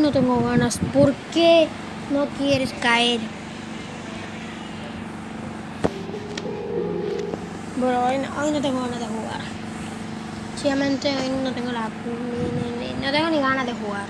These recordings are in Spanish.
no tengo ganas. ¿Por qué no quieres caer? Bueno, hoy no tengo ganas de jugar. Simplemente hoy no tengo no tengo ni ganas de jugar.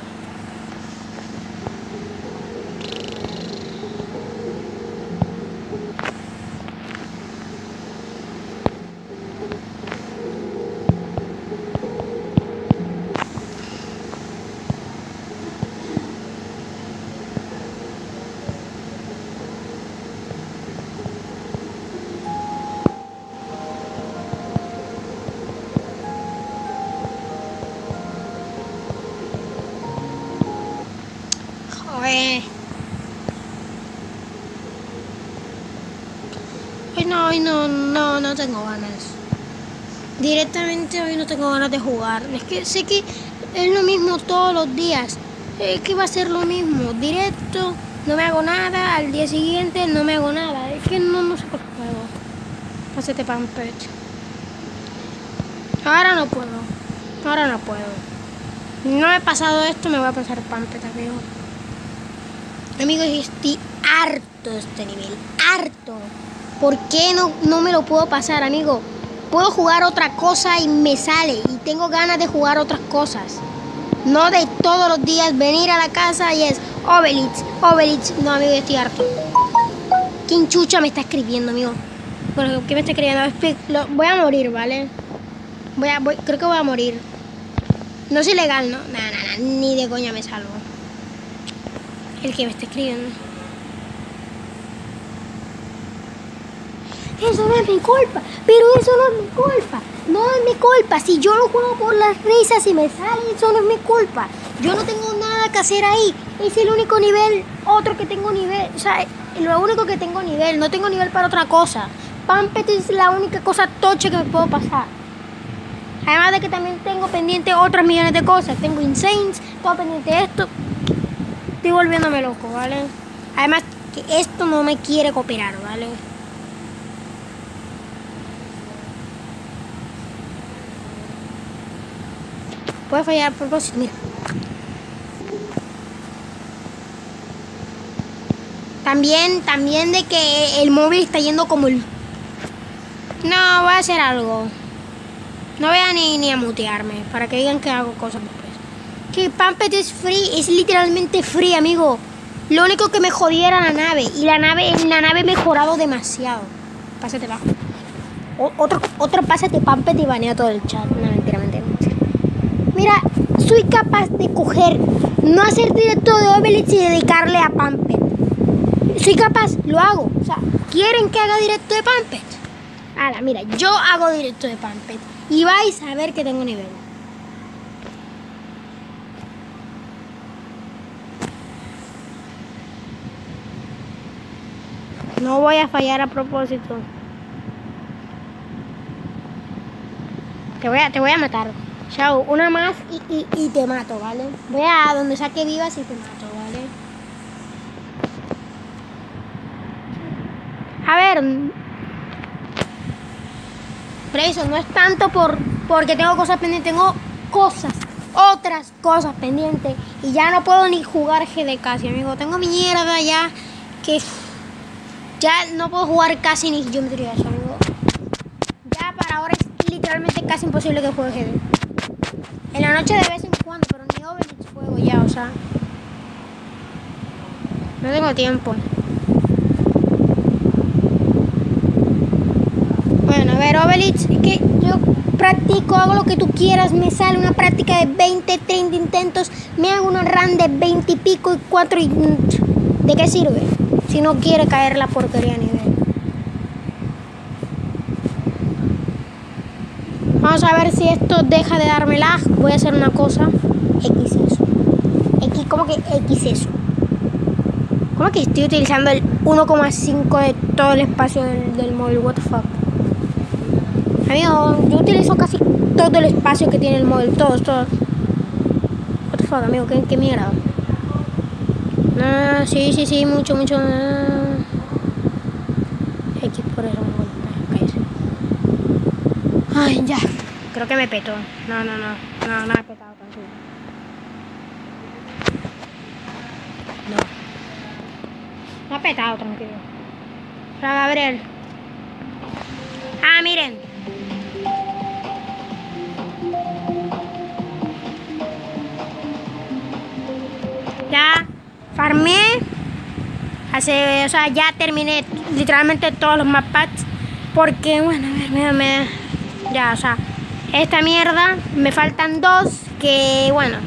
Hoy no tengo ganas. Directamente hoy no tengo ganas de jugar. Es que sé que es lo mismo todos los días. Es que va a ser lo mismo. Directo, no me hago nada. Al día siguiente no me hago nada. Es que no sé por qué juego. Pásate Pampet. Ahora no puedo. No he pasado esto, me voy a pasar Pampet, amigo. Amigos, estoy harto de este nivel. Harto. ¿Por qué no me lo puedo pasar, amigo? Puedo jugar otra cosa y me sale. Y tengo ganas de jugar otras cosas. No de todos los días venir a la casa y es Obelix. No, amigo, estoy harto. ¿Quién chucha me está escribiendo, amigo? Bueno, ¿qué me está escribiendo? Voy a morir, ¿vale? Creo que voy a morir. No es ilegal, ¿no? Nah, ni de coña me salvo. El que me está escribiendo. Eso no es mi culpa, pero eso no es mi culpa. No es mi culpa. Si yo no juego por las risas y me sale, eso no es mi culpa. Yo no tengo nada que hacer ahí. Es el único nivel, otro que tengo nivel. O sea, lo único que tengo nivel. No tengo nivel para otra cosa. Pampet es la única cosa tocha que me puedo pasar. Además de que también tengo pendiente otras millones de cosas. Tengo Insanes, todo pendiente de esto. Estoy volviéndome loco, ¿vale? Además que esto no me quiere cooperar, ¿vale? Puede fallar a propósito, mira. También de que el móvil está yendo como el... No, voy a hacer algo. No voy a ni a mutearme para que digan que hago cosas después. Que Pampet es free, es literalmente free, amigo. Lo único que me jodía era la nave. Y la nave he mejorado demasiado. Pásate bajo. Otro pásate Pampet y banea todo el chat. No, mentira. Mira, soy capaz de coger, no hacer directo de Obelix y dedicarle a Pampet. Soy capaz, lo hago. O sea, ¿quieren que haga directo de Pampet? Ahora, mira, yo hago directo de Pampet. Y vais a ver que tengo nivel. No voy a fallar a propósito. Te voy a matar. Chao, una más y te mato, ¿vale? Voy a donde saque vivas y te mato, ¿vale? A ver. Pero eso no es tanto porque tengo cosas pendientes. Tengo otras cosas pendientes. Y ya no puedo ni jugar GD casi, amigo. Tengo mierda ya que... Ya no puedo jugar casi ni Geometry Dash, amigo. Ya para ahora es literalmente casi imposible que juegue GD. En la noche de vez en cuando, pero ni Obelix juego ya, o sea. No tengo tiempo. Bueno, a ver, Obelix, es que yo practico, hago lo que tú quieras, me sale una práctica de 20, 30 intentos, me hago una run de 20 y pico y 4 y... ¿De qué sirve? Si no quiere caer la porquería a nivel. Vamos a ver si esto deja de darme lag. Voy a hacer una cosa. X eso. ¿Cómo que X eso? ¿Cómo que estoy utilizando el 1,5 de todo el espacio del móvil? What the fuck. Amigo, yo utilizo casi todo el espacio que tiene el móvil. Todo. What the fuck, amigo, qué mierda. No, sí, mucho. X por eso. Ay, ya. Creo que me petó. No me ha petado tampoco. No. No ha petado, tranquilo. Para Gabriel. Ah, miren. Ya farmeé. O sea, ya terminé literalmente todos los mapas. Porque, bueno, a ver, ya, o sea, esta mierda, me faltan 2 que, bueno,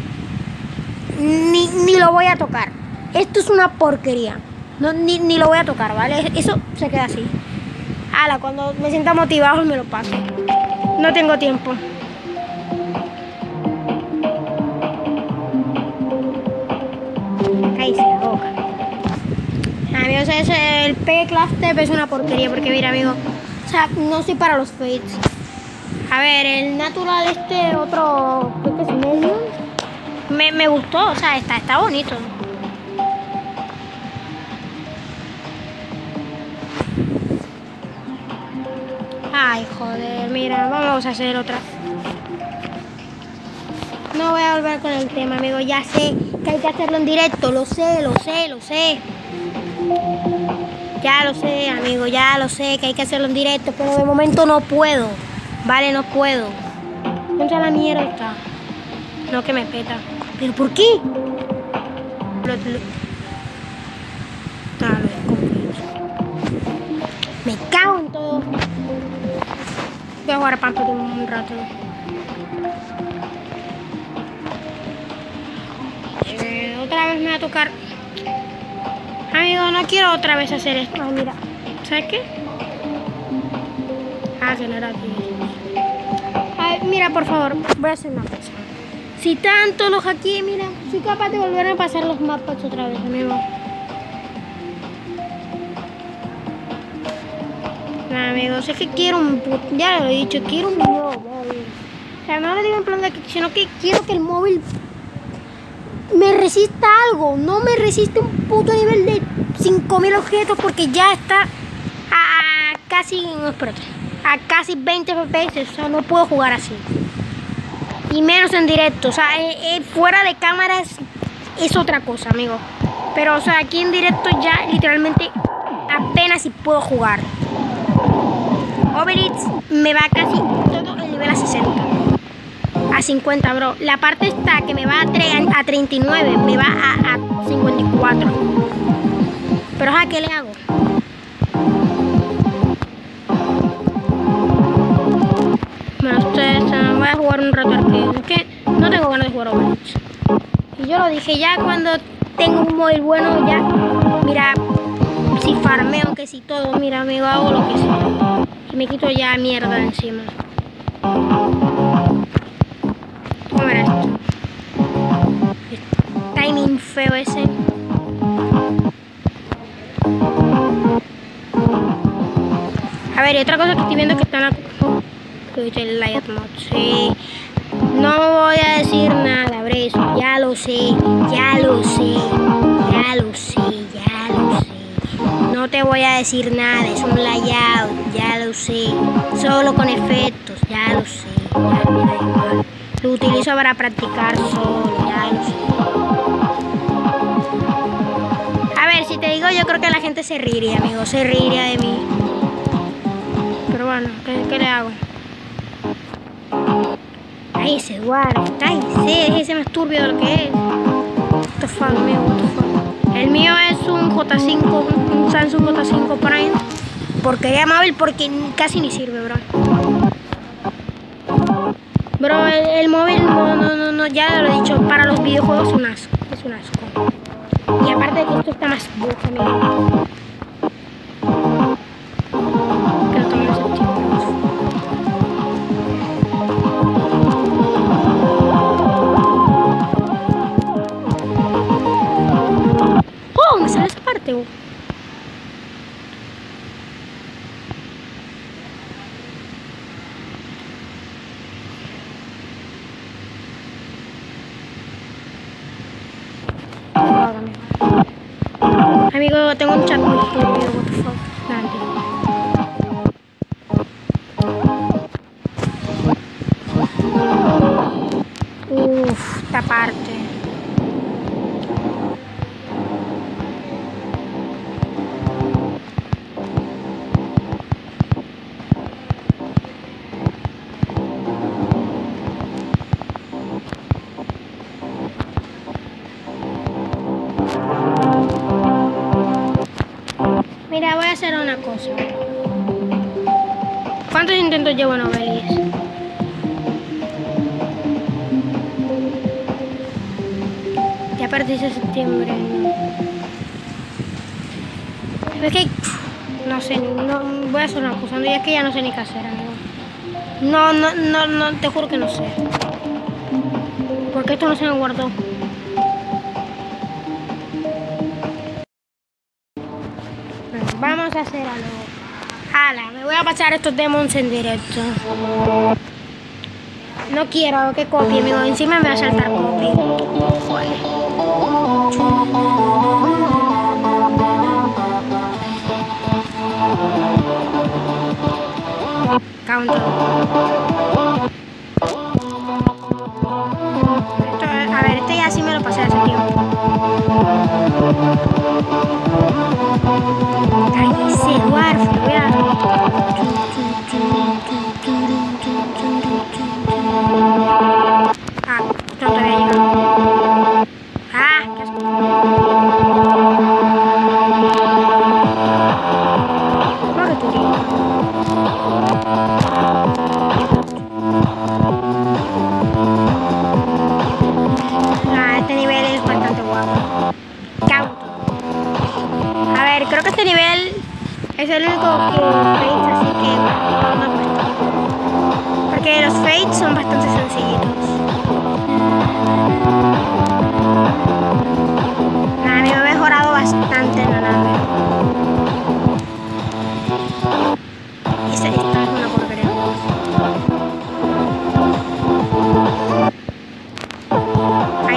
ni lo voy a tocar. Esto es una porquería. No, ni lo voy a tocar, ¿vale? Eso se queda así. Ala, cuando me sienta motivado me lo paso. No tengo tiempo. Cállese la boca. Amigos, el P-Class Step es una porquería porque mira, amigo, o sea, no soy para los fates. A ver, el natural otro, creo que es medio, me gustó, o sea, está bonito. Ay, joder, mira, vamos a hacer otra. No voy a volver con el tema, amigo, ya sé que hay que hacerlo en directo, lo sé. Ya lo sé, amigo, ya lo sé que hay que hacerlo en directo, pero de momento no puedo. Vale, no puedo. Contra la mierda está. No, que me peta. ¿Pero por qué? Me cago en todo. Voy a jugar a Pampa un rato. Otra vez me va a tocar. Amigo, no quiero otra vez hacer esto. Ay, mira. ¿Sabes qué? Ah, que no era aquí. Ay, mira, por favor, voy a hacer una cosa. Si tanto los hackeé, mira, soy capaz de volver a pasar los mapas otra vez, amigo. Nah, amigos, es que quiero un ya lo he dicho, quiero un nuevo móvil. O sea, no lo digo en plan de que, sino que quiero que el móvil me resista algo, no me resiste un puto nivel de 5000 objetos porque ya está a casi, no, espérate, a casi 20 FPS, o sea, no puedo jugar así. Y menos en directo, o sea, fuera de cámaras es otra cosa, amigo. Pero, o sea, aquí en directo ya literalmente apenas si puedo jugar. Overeats me va casi todo el nivel a 60. A 50, bro. La parte esta que me va a 39, me va a 54. Pero, ¿a qué le hago? Bueno, voy a jugar un rato arcade. Es que no tengo ganas de jugar Overwatch. Y yo lo dije, ya cuando tengo un móvil bueno, ya, mira, si farmeo, que si todo, mira, me hago lo que sea. Y me quito ya mierda encima. ¿Cómo era esto? El timing feo ese. A ver, y otra cosa que estoy viendo es que están el Light Mod, sí. No voy a decir nada, Breso. Ya lo sé. No te voy a decir nada, es un layout, ya lo sé. Solo con efectos, ya lo sé. Ya me da igual. Lo utilizo para practicar solo, ya lo sé. A ver, si te digo, yo creo que la gente se reiría, amigo. Se reiría de mí. Pero bueno, ¿qué le hago? Cállese, Eduardo, cállese, ese más turbio de lo que es. What the fuck, amigo, what the fuck. El mío es un J5, un Samsung J5 Prime. Porquería móvil porque casi ni sirve, bro. Bro, el móvil no, ya lo he dicho, para los videojuegos es un asco, Y aparte de que esto está más bug, amigo. Me sale esa parte, bro. Amigo, tengo un chat muy turbio, what the fuck. Esta parte. Mira, voy a hacer una cosa. ¿Cuántos intentos llevo en Obelisk? Ya perdí ese septiembre. Es que no sé, no, voy a hacer una cosa. Y es que ya no sé ni qué hacer, amigo. No, te juro que no sé. Porque esto no se me guardó. Bueno, vamos a hacer algo. Hala, me voy a pasar estos demons en directo. No quiero que copie, amigo. Encima me va a saltar copy. Counter. A ver, este ya sí me lo pasé hace tiempo. Ay, ese dwarf, lo voy a... Ah, no todavía llegado. Ah, qué asco. ¿Cómo que tú dices? Este nivel es bastante guapo. Cauto. A ver, creo que este nivel es el único que Fates, así que no cuesta. Porque los Fates son bastante sencillitos. Nada, me he mejorado bastante en la nave. Esta es una porquería. Ahí.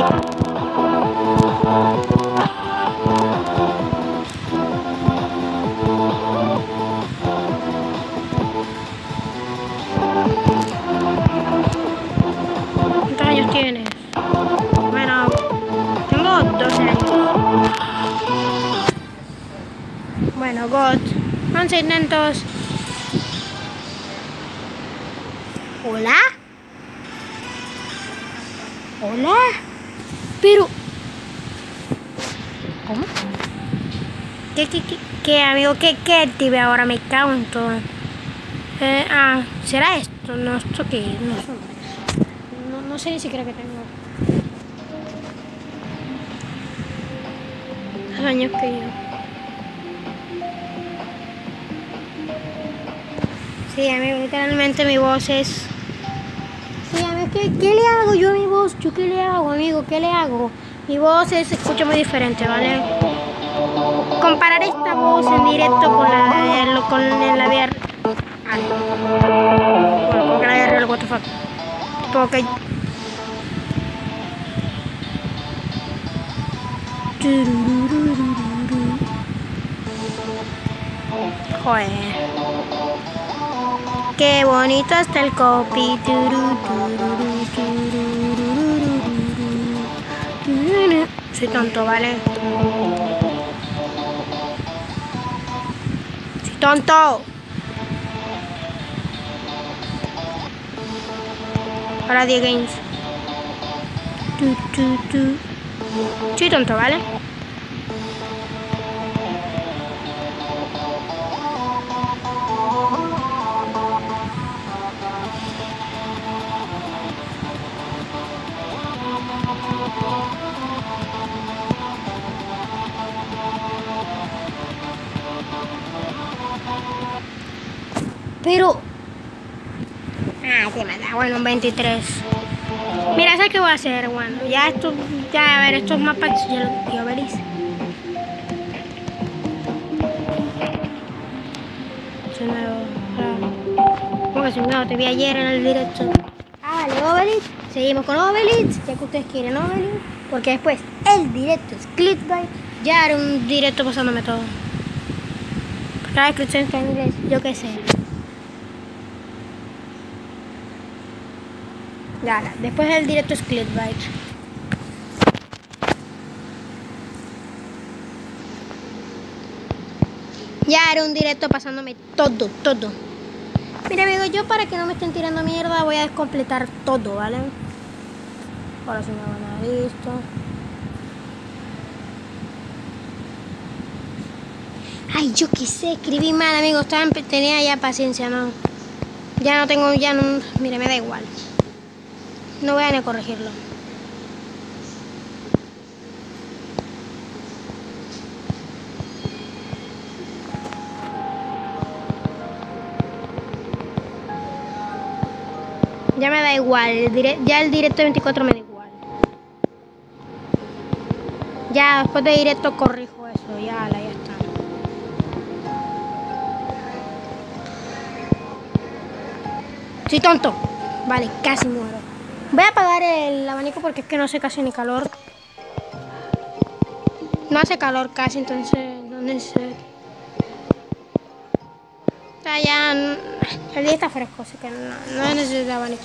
¿Cuántos años tienes? Bueno, tengo 12 años. Bueno, God. 11 intentos. ¿Hola? ¿Hola? Pero... ¿Cómo? ¿Qué, amigo? ¿Qué active ahora? Me cago en todo. ¿Será esto? No, ¿esto qué? No sé ni siquiera qué tengo. Los años que yo. Sí, amigo, literalmente mi voz es... Sí, amigo, ¿qué le hago yo a mi voz? ¿Yo qué le hago, amigo? ¿Qué le hago? Mi voz se escucha muy diferente, ¿vale? Comparar esta voz en directo con la VR... Bueno, con la VR, what the fuck. Porque... Joder. Qué bonito está el copy. Soy tonto, ¿vale? Soy tonto. Ahora 10 games. Soy tonto, ¿vale? Pero... qué maldad. Bueno, un 23. Mira, ¿sabes qué voy a hacer? Bueno, ya esto... Ya, a ver, estos mapas ya veréis. ¿Cómo que soy nuevo? Te vi ayer en el directo. Vale, Obelisk. Seguimos con Obelisk, ya que ustedes quieren Obelisk. Porque después el directo es Clickbait. Ya haré un directo pasándome todo. Cada descripción está en inglés, yo qué sé. Ya, después el directo es Clickbait. Ya haré un directo pasándome todo. Mira, amigos, yo para que no me estén tirando mierda voy a descompletar todo, ¿vale? Ahora sí me van a dar esto. Ay, yo qué sé, escribí mal, amigos. Tenía ya paciencia, ¿no? Ya no tengo, ya no... Mire, me da igual. No voy a ni corregirlo. Ya me da igual, ya el directo 24 me da igual. Ya después de directo corrijo eso, ya está. Soy tonto. Vale, casi muero. Voy a apagar el abanico porque es que no hace casi ni calor. No hace calor casi, entonces no necesito. O sea, ya el día está fresco, así que no necesito abanico.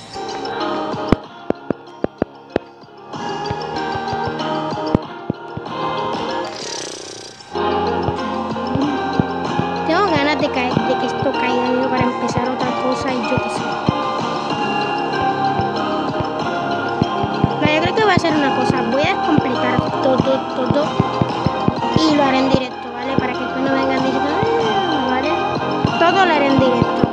Tengo ganas de que esto caiga, amigo, para empezar otra cosa y yo qué sé. Yo creo que voy a hacer una cosa. Voy a descomplicar todo y lo haré en directo, ¿vale? Para que después no vengan diciendo, ¿vale? Todo lo haré en directo.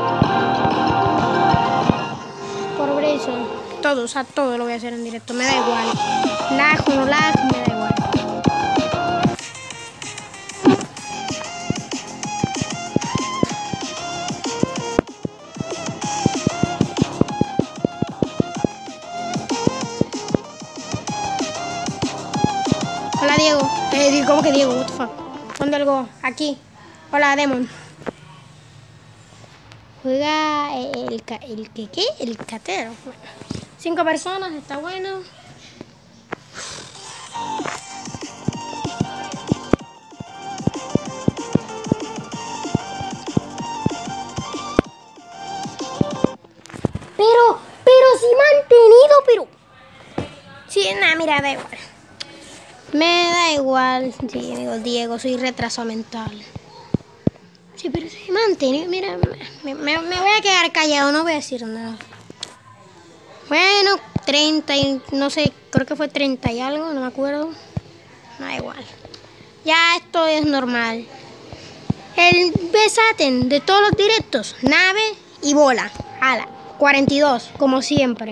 Por eso, todo, o sea, todo lo voy a hacer en directo. Me da igual. Lag o no lag, me da igual. Hola, Diego. ¿Cómo que Diego? What the fuck? ¿Dónde algo? Aquí. Hola, Demon. Juega el catero. Bueno, 5 personas, está bueno. Pero sí mantenido, pero... Sí, nada, mira, da igual. Me da igual, sí, amigo Diego, soy retraso mental. Sí, pero sí mantenido, mira, me voy a quedar callado, no voy a decir nada. Bueno, 30 y no sé, creo que fue 30 y algo, no me acuerdo. Me da igual. Ya esto es normal. El besaten de todos los directos, nave y bola. Ala, 42, como siempre.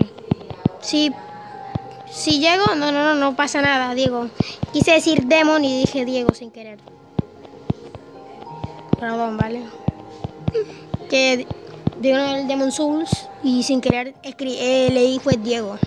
Si llego, no pasa nada, Diego. Quise decir Demon y dije Diego sin querer. Perdón, ¿vale? Que digo el Demon Souls y sin querer leí fue Diego.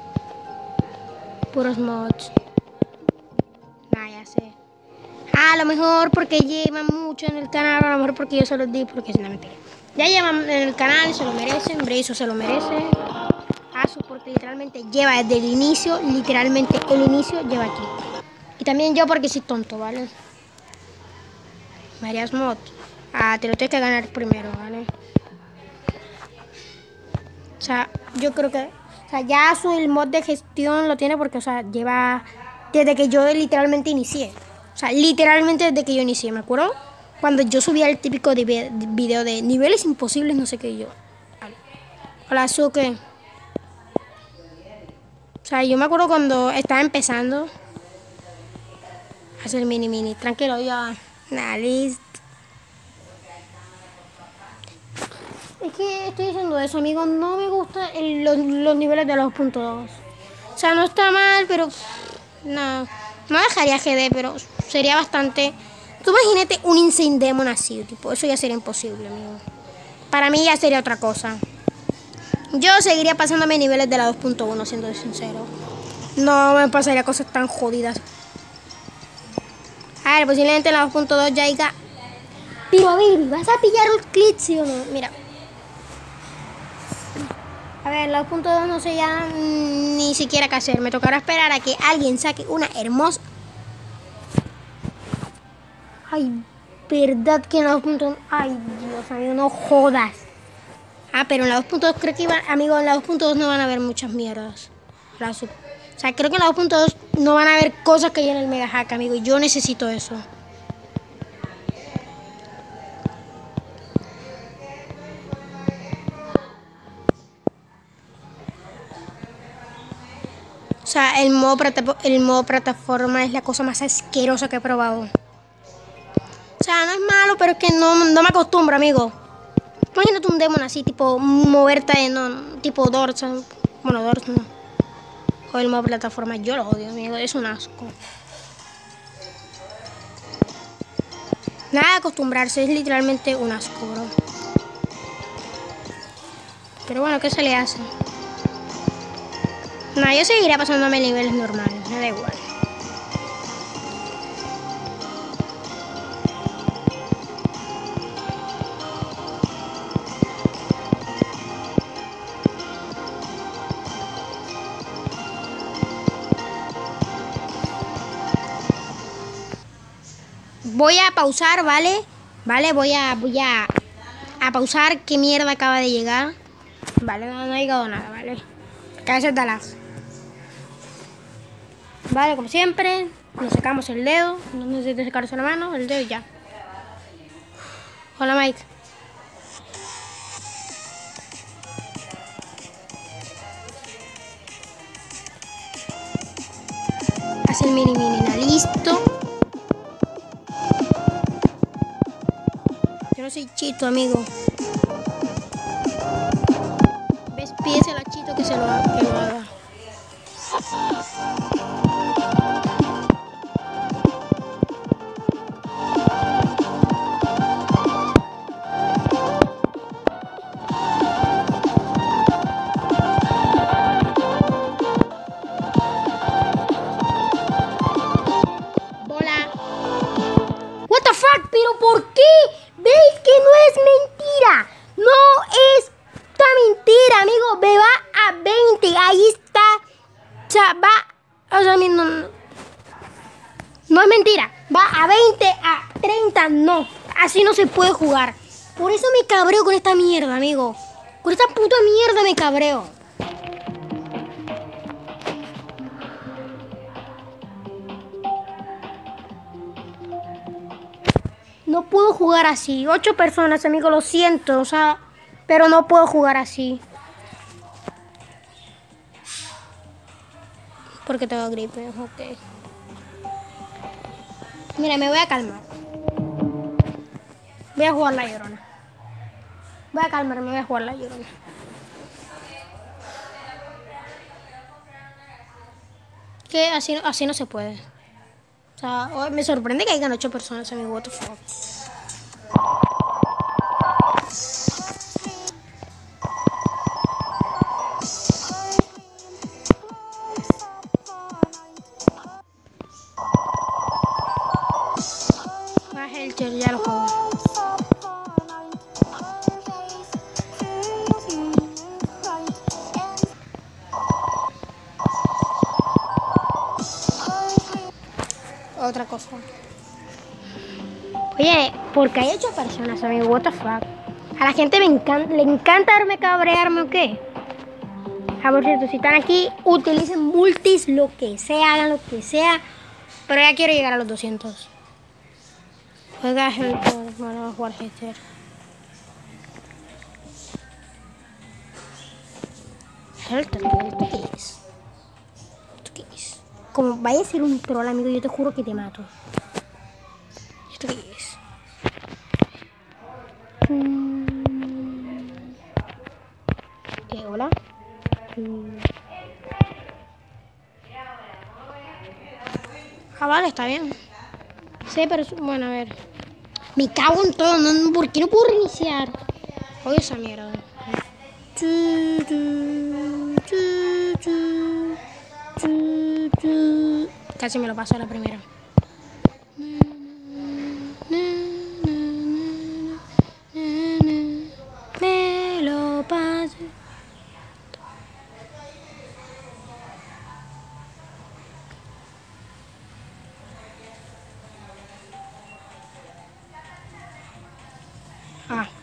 Puros mods. Nah, ya sé. A lo mejor porque llevan mucho en el canal, a lo mejor porque yo se los di, porque es una mentira. Ya llevan en el canal, se lo merecen, Brazo se lo merece. Asu porque literalmente lleva desde el inicio, literalmente el inicio lleva aquí. Y también yo porque soy tonto, ¿vale? Marias Mod. Te lo tienes que ganar primero, ¿vale? O sea, yo creo que... O sea, ya el mod de gestión lo tiene porque, o sea, lleva... Desde que yo literalmente inicié. O sea, literalmente desde que yo inicié, ¿me acuerdo? Cuando yo subía el típico video de niveles imposibles, no sé qué yo. Vale. Hola, Suke. O sea, yo me acuerdo cuando estaba empezando a hacer mini. Tranquilo, ya. Nada, listo. Es que estoy diciendo eso, amigos. No me gustan los niveles de los .2. O sea, no está mal, pero... No dejaría GD, pero sería bastante... Tú imagínate un Insane Demon así, tipo, eso ya sería imposible, amigo. Para mí ya sería otra cosa. Yo seguiría pasándome niveles de la 2.1, siendo sincero. No me pasaría cosas tan jodidas. A ver, posiblemente en la 2.2 ya haya... Pero a ver, ¿vas a pillar un clip, sí o no? Mira. A ver, la 2.2 no sé ya ni siquiera qué hacer. Me tocará esperar a que alguien saque una hermosa... Ay, verdad que en la 2.1... Ay, Dios, amigo, no jodas. Pero en la 2.2 creo que iban... Amigo, en la 2.2 no van a haber muchas mierdas. O sea, creo que en la 2.2 no van a haber cosas que hay en el Mega Hack, amigo. Y yo necesito eso. O sea, el modo plataforma es la cosa más asquerosa que he probado. O sea, no malo, pero es que no me acostumbro, amigo. Imagínate un demon así, tipo moverte, no, tipo Dorsa. Bueno, Dorsa no. O el modo plataforma, yo lo odio, amigo, es un asco. Nada de acostumbrarse, es literalmente un asco, bro. Pero bueno, ¿qué se le hace? No, yo seguiré pasándome niveles normales, me da igual. Voy a pausar, ¿vale? Vale, voy a pausar. ¿Qué mierda acaba de llegar? Vale, no ha llegado nada, ¿vale? Cabezas de lag. Vale, como siempre, nos secamos el dedo. No necesito secarse la mano, el dedo y ya. Hola, Mike. Haz el mini, listo. Yo no soy chito, amigo. ¿Ves? Pídeselo a Chito que lo haga. Bola. What the fuck, pero ¿por qué? ¿Veis que no es mentira? No es mentira, amigo. Me va a 20. Ahí está. O sea, va. O sea, no es mentira. Va a 20, a 30. No. Así no se puede jugar. Por eso me cabreo con esta mierda, amigo. Con esta puta mierda me cabreo. No puedo jugar así. 8 personas, amigo, lo siento. O sea, pero no puedo jugar así. Porque tengo gripe, ok. Mira, me voy a calmar. Voy a jugar la Llorona. Voy a calmarme, voy a jugar la Llorona. Que así no se puede. O sea, me sorprende que hayan 8 personas, amigo. What the fuck. Ya lo juego. Otra cosa. Oye, porque hay 8 personas, amigo. What the fuck. A la gente le encanta verme cabrearme, ¿o qué? Ah, por cierto, si están aquí, utilicen multis, lo que sea, hagan lo que sea. Pero ya quiero llegar a los 200. Juega Helter, bueno, jugar Helter. Helter, ¿esto qué es? ¿Esto qué es? Como vaya a ser un troll, amigo, yo te juro que te mato. ¿Esto qué es? Hola. Ah, vale, está bien. Sí, pero bueno, a ver. Me cago en todo, ¿por qué no puedo reiniciar? Oye, esa mierda. Casi me lo paso a la primera. Me lo paso. Ah.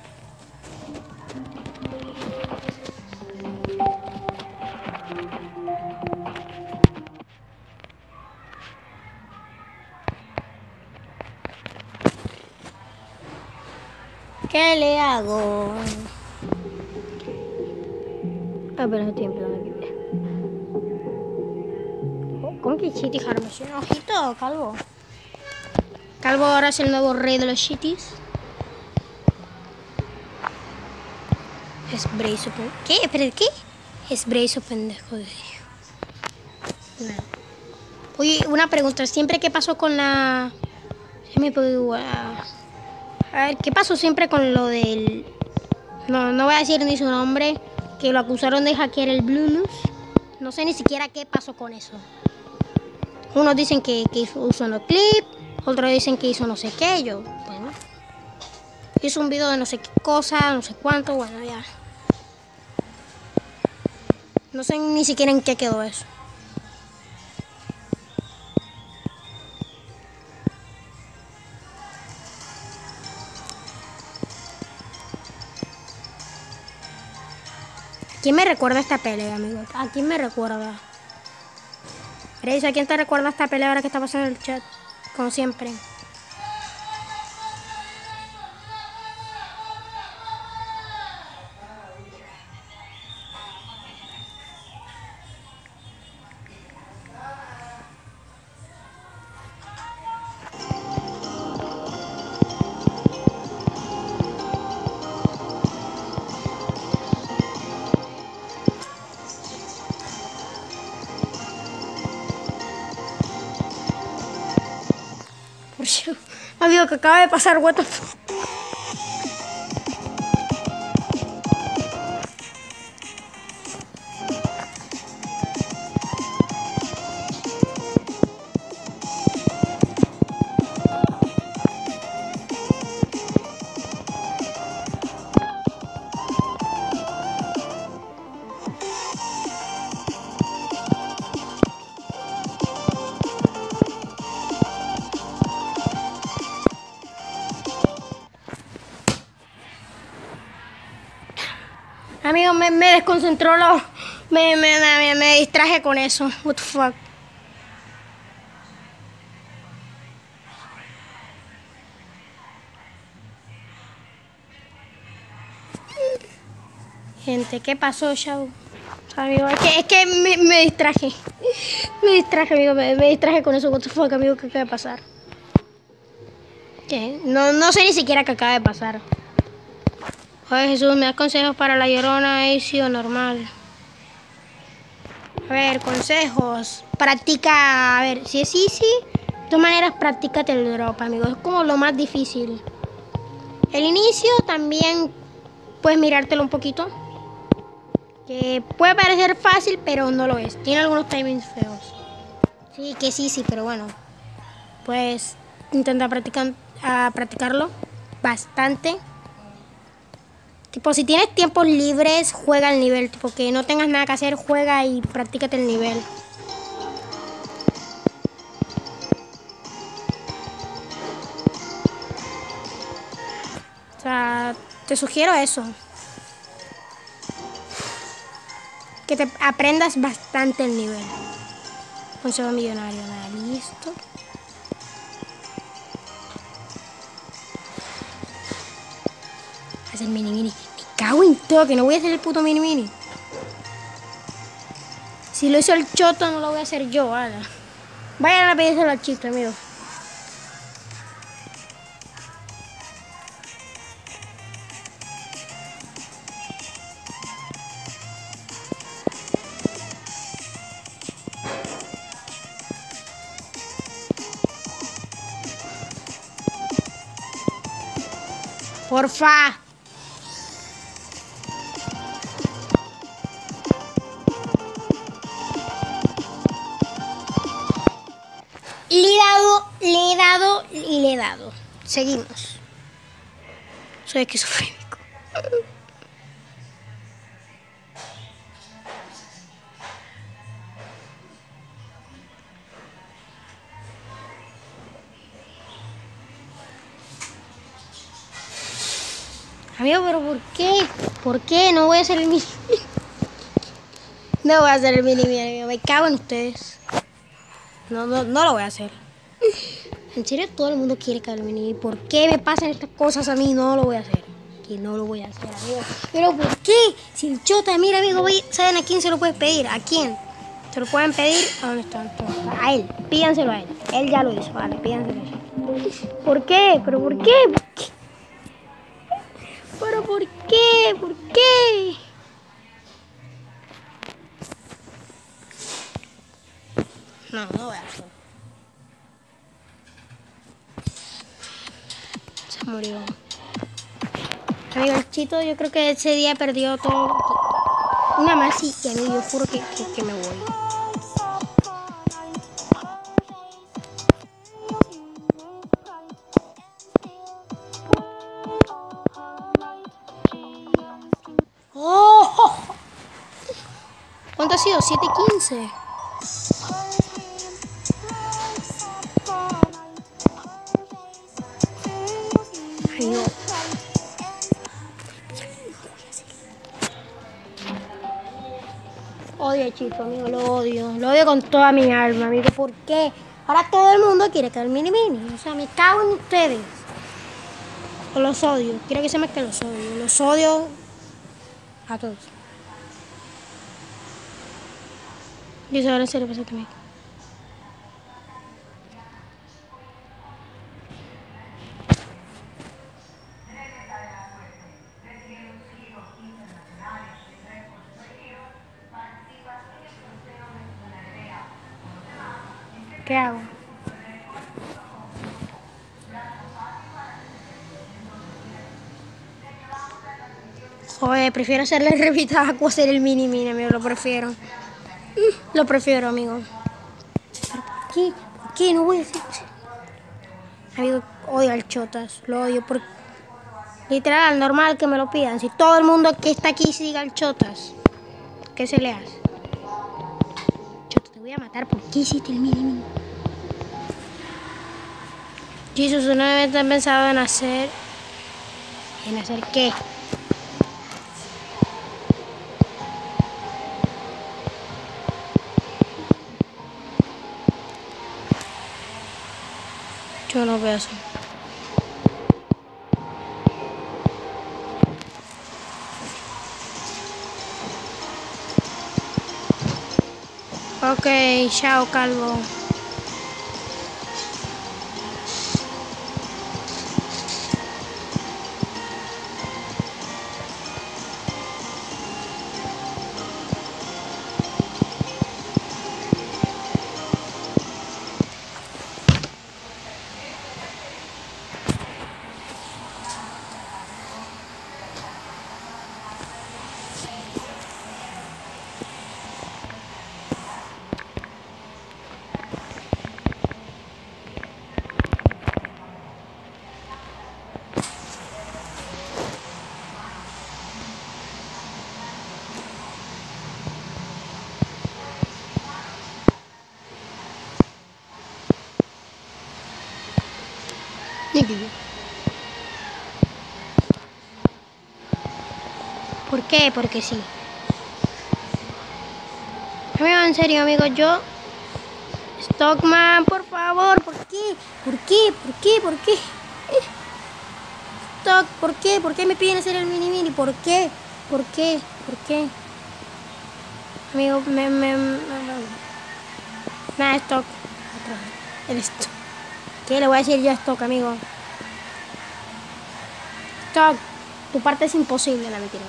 ¿Qué le hago? Apenas estoy empezando aquí. ¿Cómo que Chitty Harmation? Ojito, Calvo. Calvo ahora es el nuevo rey de los Chitties. Spray su pendejo. ¿Qué? ¿Pero qué? Spray su pendejo. Nada. Oye, una pregunta. ¿Siempre qué pasó con la...? A ver, ¿qué pasó siempre con lo del...? No voy a decir ni su nombre. Que lo acusaron de hackear el Bluetooth. No sé ni siquiera qué pasó con eso. Unos dicen que usó los clips. Otros dicen que hizo no sé qué. Yo, bueno. Hizo un video de no sé qué cosa, no sé cuánto. Bueno, ya. No sé ni siquiera en qué quedó eso. ¿A quién me recuerda esta pelea, amigo? ¿A quién me recuerda? Grace, ¿a quién te recuerda esta pelea ahora que está pasando en el chat? Como siempre. Amigo, que acaba de pasar, what the fuck. Amigo, me desconcentró me distraje con eso. What the fuck. Gente, ¿qué pasó, Shao? Amigo, es que me distraje. Me distraje, amigo, me distraje con eso. What the fuck, amigo, ¿qué acaba de pasar? ¿Qué? No sé ni siquiera qué acaba de pasar. Oye, Jesús, ¿me das consejos para la Llorona, Easy o normal? A ver, consejos. Practica, a ver, si es Easy, de todas maneras, practícate el drop, amigo. Es como lo más difícil. El inicio también puedes mirártelo un poquito. Que puede parecer fácil, pero no lo es. Tiene algunos timings feos. Sí, que sí, pero bueno. Pues intenta practicarlo bastante. Tipo, si tienes tiempos libres, juega el nivel. Tipo, que no tengas nada que hacer, juega y practícate el nivel. O sea, te sugiero eso. Que te aprendas bastante el nivel. Consejo millonario, nada, listo. Hacer mini. Me cago en todo, que no voy a hacer el puto mini. Si lo hizo el choto, no lo voy a hacer yo, ¿vale? Vayan a pedírselo al chiste, amigos. Porfa. Le he dado. Seguimos. Soy esquizofrénico. Amigo, pero ¿por qué? ¿Por qué? No voy a hacer el mini. No voy a hacer el mini, amigo. Me cago en ustedes. No lo voy a hacer. En serio, todo el mundo quiere que haga el mini. ¿Por qué me pasan estas cosas a mí? No lo voy a hacer. Que no lo voy a hacer, amigo. Pero ¿por qué? Si el chota, mira, amigo, ¿saben a quién se lo puedes pedir? ¿A quién? Se lo pueden pedir. ¿A dónde está? A él. Pídanselo a él. Él ya lo hizo. Vale, pídanselo a él. ¿Por qué? ¿Pero por qué? ¿Pero por qué? qué? ¿Por qué? No, no voy a hacer. Se murió. Amigo, el Chito, yo creo que ese día perdió todo. Una más y amigo, yo juro que me voy. ¡Oh! ¿Cuánto ha sido? 7:15. Amigo. Odio a Chito, amigo, lo odio con toda mi alma, amigo. ¿Por qué? Ahora todo el mundo quiere que el mini. O sea, me cago en ustedes. Los odio, quiero que sepan que los odio a todos. Y eso ahora en serio pasa también. ¿Qué hago? Joder, prefiero hacerle revista o hacer el mini, amigo, lo prefiero. Lo prefiero, amigo. ¿Por qué? ¿Por qué? No voy a hacer. Amigo, odio al Chotas, lo odio por literal, normal que me lo pidan. Si todo el mundo que está aquí siga al Chotas, ¿qué se le hace? Chotas, te voy a matar. ¿Por qué hiciste el mini? Jesus, ¿no habías pensado en hacer? ¿En hacer qué? Yo no veo eso. Ok, chao, calvo. ¿Por qué? Porque sí. Amigo, en serio, amigo, yo... Stockman, por favor, ¿por qué? ¿Por qué? ¿Por qué? ¿Por qué? Stock, ¿por qué? ¿Por qué me piden hacer el mini? ¿Por qué? ¿Por qué? ¿Por qué? Amigo, Nada, Stock. El Stock. ¿Qué le voy a decir yo a Stock, amigo? Stock, tu parte es imposible, la mentira.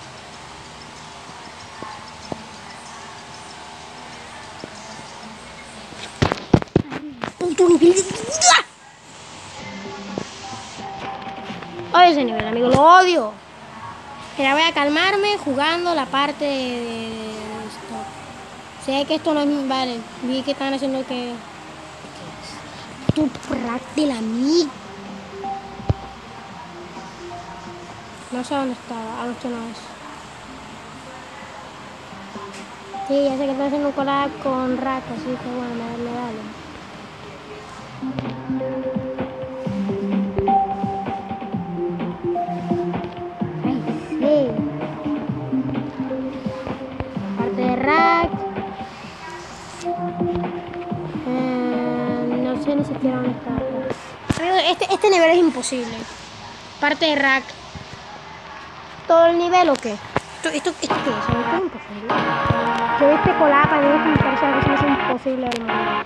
Puto nivel de... Odio ese nivel, amigo, lo odio. Mira, voy a calmarme jugando la parte de Stock. Sé que esto no es... Vale, vi que están haciendo que... Tu prat de la mí. No sé dónde estaba. Ah, esto no es. Sí, ya sé que están haciendo un collab con Rack, así que bueno, me vale. Ay, sí. Parte de Rack. No sé ni siquiera dónde está. Amigo, este nivel es imposible. Parte de Rack. ¿Todo el nivel o qué? ¿Esto qué es? Esto es imposible. Yo este collab a mí me parece la cosa más imposible del mundo.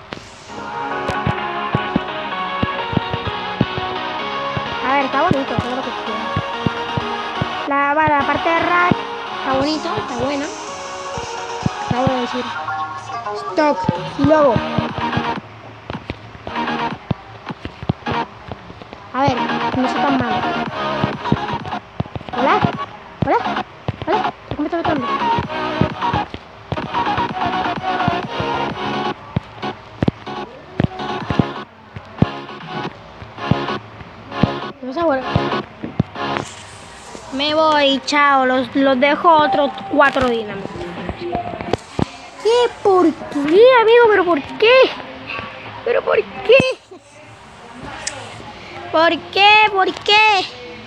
A ver, está bonito, todo lo que quiera. para la parte de rack. Está bonito, está buena. Acabo de decir. Stock y logo. A ver, no sé tan mal. Hola, hola, hola. ¿Cómo está tocando? No sé, bueno. Me voy, chao. Los dejo otros 4 días. ¿Qué? ¿Por qué, amigo? ¿Pero por qué? ¿Pero por qué? ¿Por qué? ¿Por qué?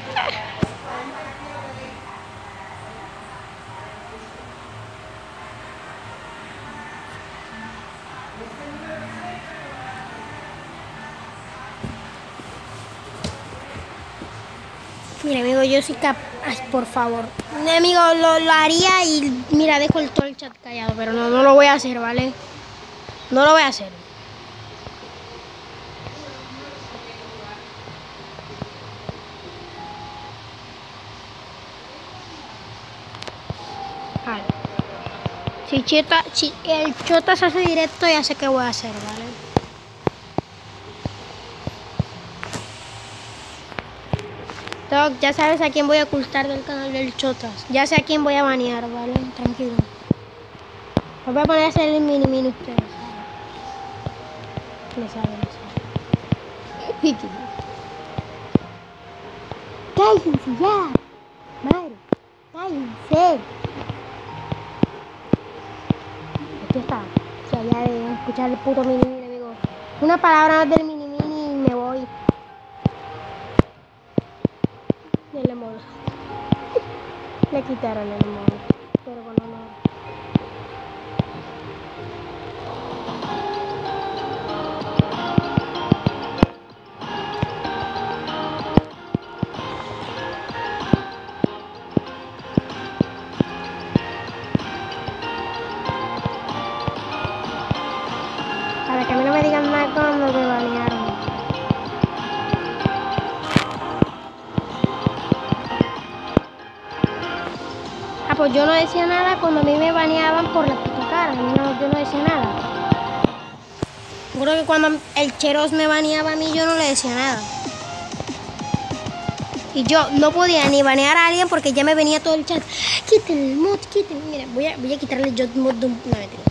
Mira, amigo, yo soy capaz, por favor. Amigo, lo haría y mira, dejo todo el chat callado, pero no lo voy a hacer, ¿vale? No lo voy a hacer. Vale. Si el Chota se hace directo, ya sé qué voy a hacer, ¿vale? Doc, ya sabes a quién voy a ocultar del canal del Chotas. Ya sé a quién voy a banear, ¿vale? Tranquilo. Os voy a poner a hacer el mini ustedes. Me sale. ¡Cállense ya! ¡Madre! ¡Cállense! Aquí está. O sea, ya de escuchar el puto mini, amigo. Una palabra más del mini y me voy. El emoji. Le quitaron el emoji. Pero con honor. Para que a mí no me digan nada cuando me banearon. Ah, pues yo no decía nada cuando a mí me baneaban por la puta cara. Yo no decía nada. Yo creo que cuando el Cheros me baneaba a mí, yo no le decía nada. Y yo no podía ni banear a alguien porque ya me venía todo el chat. Quiten el mod, quiten. Mira, voy a quitarle el mod de un... No, mentira.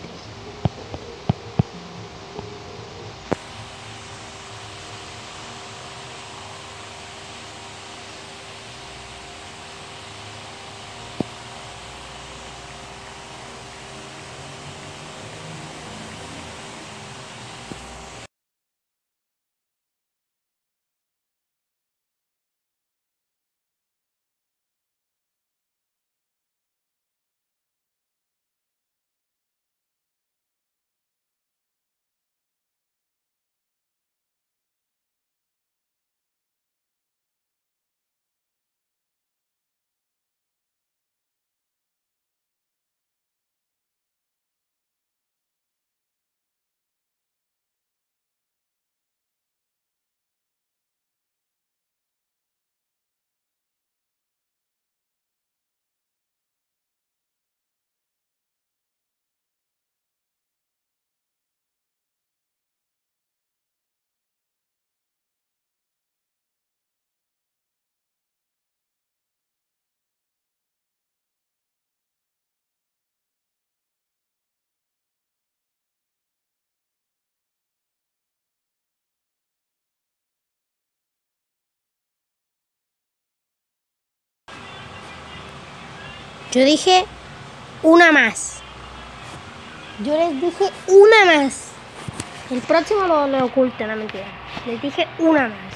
Yo dije una más. Yo les dije una más. El próximo lo ocultan, no mentira. Les dije una más.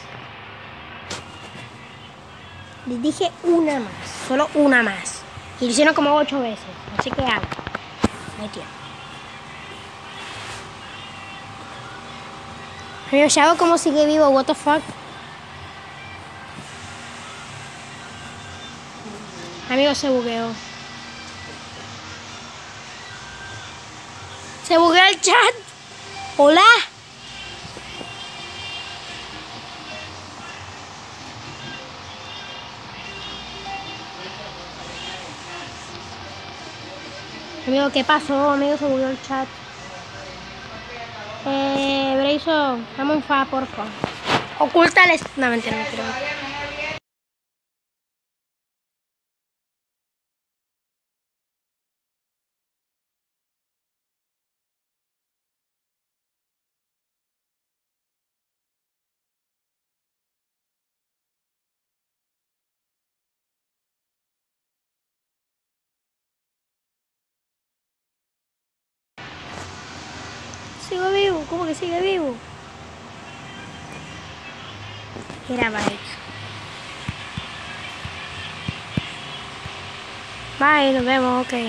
Les dije una más. Solo una más. Y lo hicieron como 8 veces. Así que hagan. Ahí tiene. Amigo, Shadow como sigue vivo, what the fuck. Amigo, se bugueó. Se bugueó el chat. Hola. Amigo, ¿qué pasó? Amigo, se murió el chat. Brayso, dame un fa, porfa. Ocúltales. No, mentira, mentira. Sigo vivo, ¿cómo que sigue vivo? Era Bye. Bye, nos vemos, ok.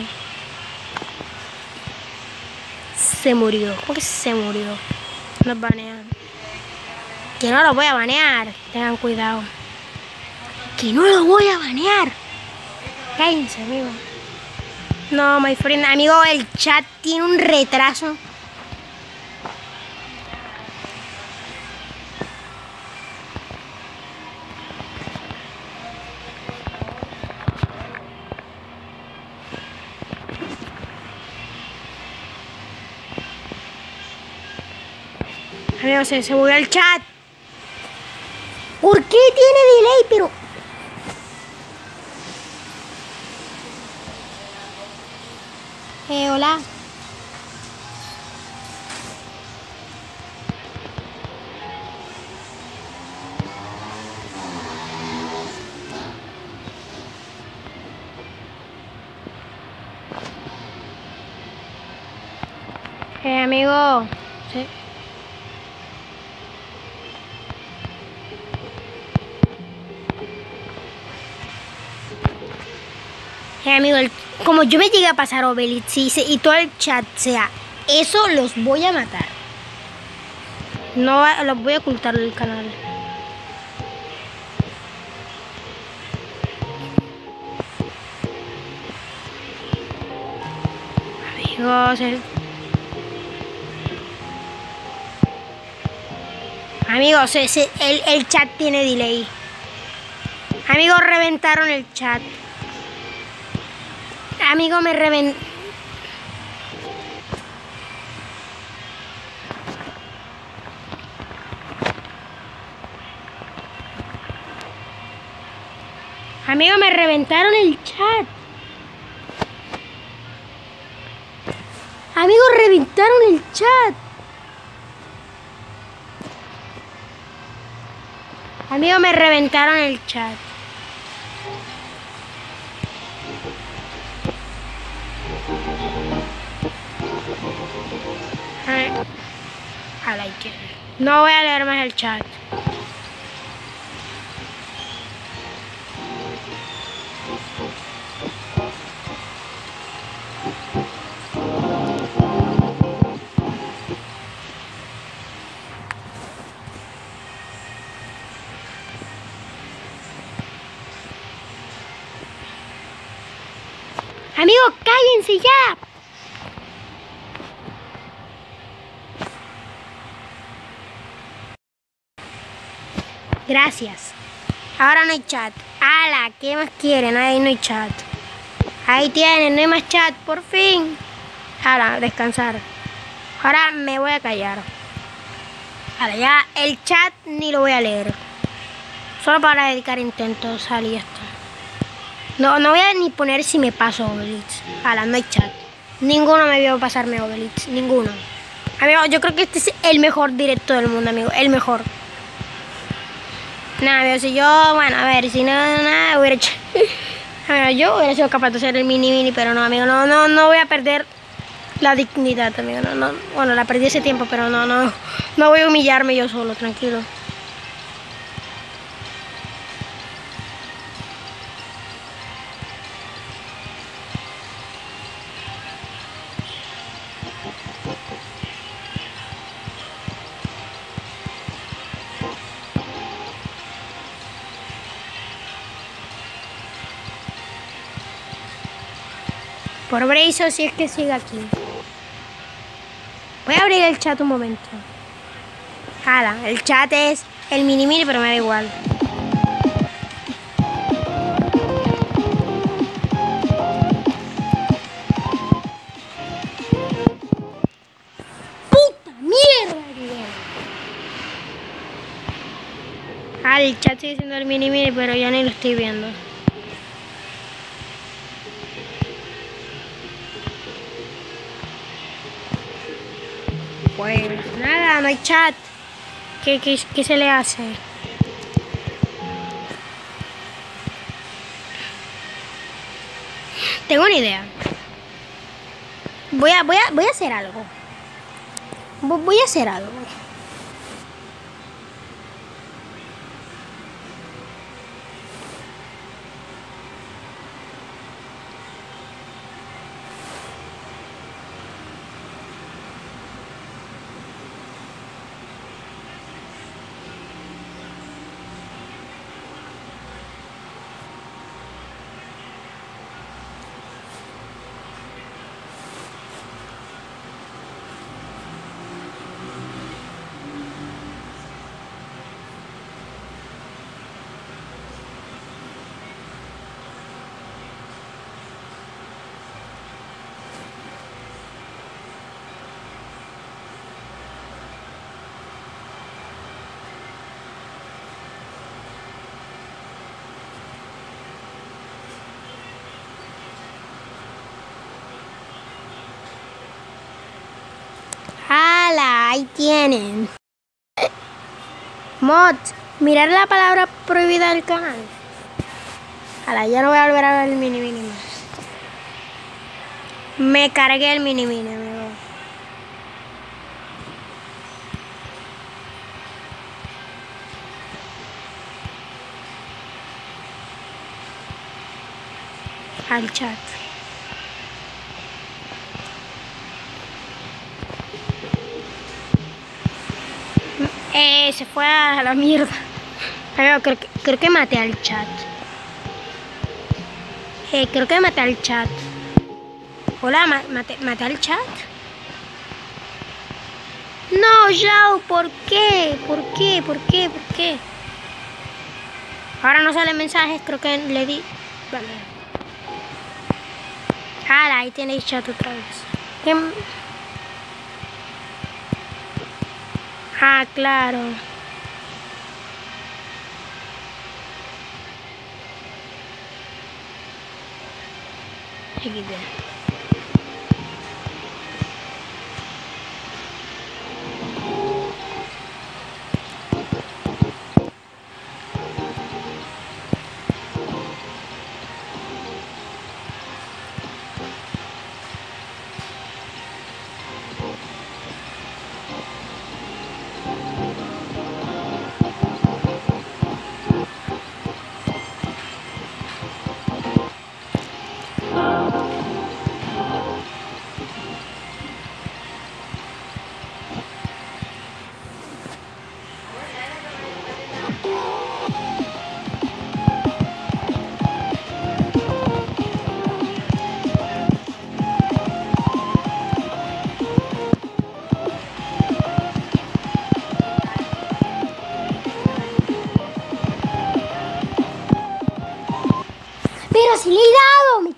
Se murió. ¿Cómo que se murió? Nos banean. Que no lo voy a banear. Tengan cuidado. Que no lo voy a banear. Cállense, amigo. No, my friend. Amigo, el chat tiene un retraso. Amigo, se murió el chat. ¿Por qué tiene delay? Pero... hola. Amigo. Sí. Amigo, como yo me llegué a pasar Obelix y todo el chat sea eso, los voy a matar. No, los voy a ocultar del canal. Amigos, amigos, el chat tiene delay. Amigos, reventaron el chat. Amigo, me reventaron. Amigo, me reventaron el chat. Amigo, reventaron el chat. Amigo, me reventaron el chat. I like it. No voy a leer más el chat. Amigo, cállense ya. Gracias. Ahora no hay chat. ¡Hala! ¿Qué más quieren? Ahí no hay chat. Ahí tienen, no hay más chat, por fin. ¡Hala! Descansar. Ahora me voy a callar. ¡Hala! Ya el chat ni lo voy a leer. Solo para dedicar intentos, y ya está. No voy a ni poner si me paso Obelix. ¡Hala! No hay chat. Ninguno me vio pasarme Obelix. Ninguno. Amigo, yo creo que este es el mejor directo del mundo, amigo. El mejor. Nada, amigo, si yo, bueno, a ver, si no, nada, hubiera hecho. Amigo, yo hubiera sido capaz de hacer el mini, pero no, amigo, no voy a perder la dignidad, amigo, no. Bueno, la perdí ese tiempo, pero no voy a humillarme yo solo, tranquilo. Por Brayso, si es que sigue aquí. Voy a abrir el chat un momento. Jala, el chat es el mini, pero me da igual. El chat sigue siendo el mini, pero ya ni lo estoy viendo. Pues nada, no hay chat. ¿Qué se le hace? Tengo una idea. Voy a hacer algo. Voy a hacer algo. ¡Hala! Ahí tienen. Mod, mirar la palabra prohibida del canal. ¡Hala! Ya no voy a volver a ver el mini más. Me cargué el mini, amigo. Al chat. Se fue a la mierda. Pero creo que maté al chat. Creo que maté al chat. Hola, maté al chat. No, Yao, ¿por qué? ¿Por qué? ¿Por qué? ¿Por qué? Ahora no salen mensajes, creo que le di. Vale. Ahí tenéis chat otra vez. Claro. XD. Pero si le he dado.